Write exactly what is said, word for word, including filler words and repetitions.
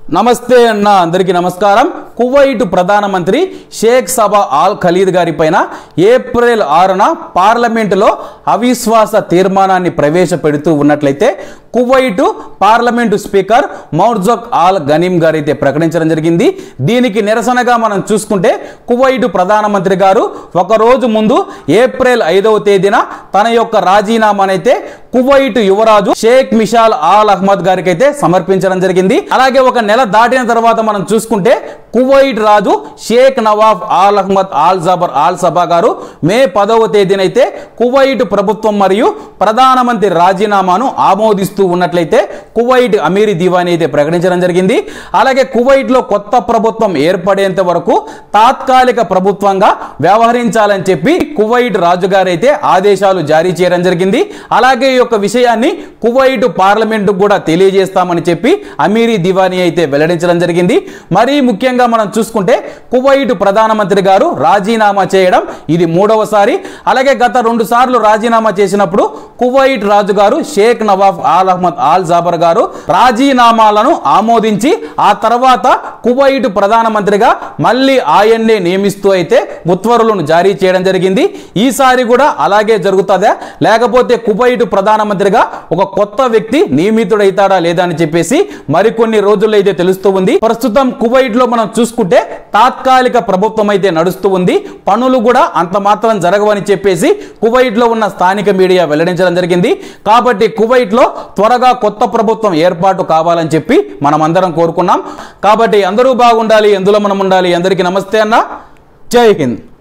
నమస్తే అన్న అందరికీ నమస్కారం. కువైట్ ప్రధానమంత్రి షేక్ సబా ఆల్ ఖలీద్ గారి పైన ఏప్రిల్ ఆరున పార్లమెంటులో అవిశ్వాస తీర్మానాన్ని ప్రవేశపెడుతూ ఉన్నట్లయితే Kuwait parliament speaker Marzouq Al Ghanim గారు అయితే ప్రకటించడం జరిగింది. దీనికి నిరసనగా మనం చూసుకుంటే కువైట్ ప్రధానమంత్రి గారు ఒక రోజు ముందు ఏప్రిల్ ఐదవ తేదీన తన యొక్క రాజీనామానైతే కువైట్ యువరాజు షేక్ మిషాల్ ఆల్ అహ్మద్ గారికి అయితే సమర్పించడం జరిగింది. అలాగే ఒక నెల దాటిన తర్వాత మనం చూసుకుంటే కువైట్ రాజు Sheikh Nawaf Al Ahmad Al Jaber Al Sabah గారు మే పదవ తేదీనైతే కువైట్ ప్రభుత్వం మరియు ప్రధానమంత్రి రాజీనామాను ఆమోదిస్తూ ఉన్నట్లయితే కువైట్ అమీరీ దివానీ అయితే ప్రకటించడం జరిగింది. అలాగే కువైట్ లో కొత్త ప్రభుత్వం ఏర్పడేంత వరకు తాత్కాలిక ప్రభుత్వంగా వ్యవహరించాలని చెప్పి కువైట్ రాజు గారు అయితే ఆదేశాలు జారీ చేయడం జరిగింది. అలాగే ఈ యొక్క విషయాన్ని కువైట్ పార్లమెంట్ కూడా తెలియజేస్తామని చెప్పి అమీరీ దివానీ అయితే వెల్లడించడం జరిగింది. మరీ ముఖ్యంగా మనం చూసుకుంటే కువైట్ ప్రధానమంత్రి గారు రాజీనామా చేయడం ఇది మూడవసారి. అలాగే గత రెండు సార్లు రాజీనామా చేసినప్పుడు కువైట్ రాజు గారు Sheikh Nawaf Al Ahmad Al Jaber గారు రాజీనామాలను ఆమోదించి ఆ తర్వాత కువైట్ ప్రధానమంత్రిగా మళ్ళీ ఆయన్నే నియమిస్తూ అయితే ఉత్తర్వులను జారీ చేయడం జరిగింది. ఈసారి కూడా అలాగే జరుగుతుందా లేకపోతే కువైట్ ప్రధానమంత్రిగా ఒక కొత్త వ్యక్తి నియమితుడైతాడా లేదా అని చెప్పేసి మరికొన్ని రోజుల్లో అయితే తెలుస్తూ ఉంది. ప్రస్తుతం కువైట్ లో మనం చూసుకుంటే తాత్కాలిక ప్రభుత్వం అయితే నడుస్తూ ఉంది. పనులు కూడా అంత మాత్రం జరగవని చెప్పేసి కువైట్ లో ఉన్న స్థానిక మీడియా వెల్లడించడం జరిగింది. కాబట్టి కువైట్ లో త్వరగా కొత్త ప్రభుత్వం ఏర్పాటు కావాలని చెప్పి మనం అందరం కోరుకున్నాం. కాబట్టి అందరూ బాగుండాలి, ఎందులో మనం ఉండాలి. అందరికీ నమస్తే అన్న, జై హింద్.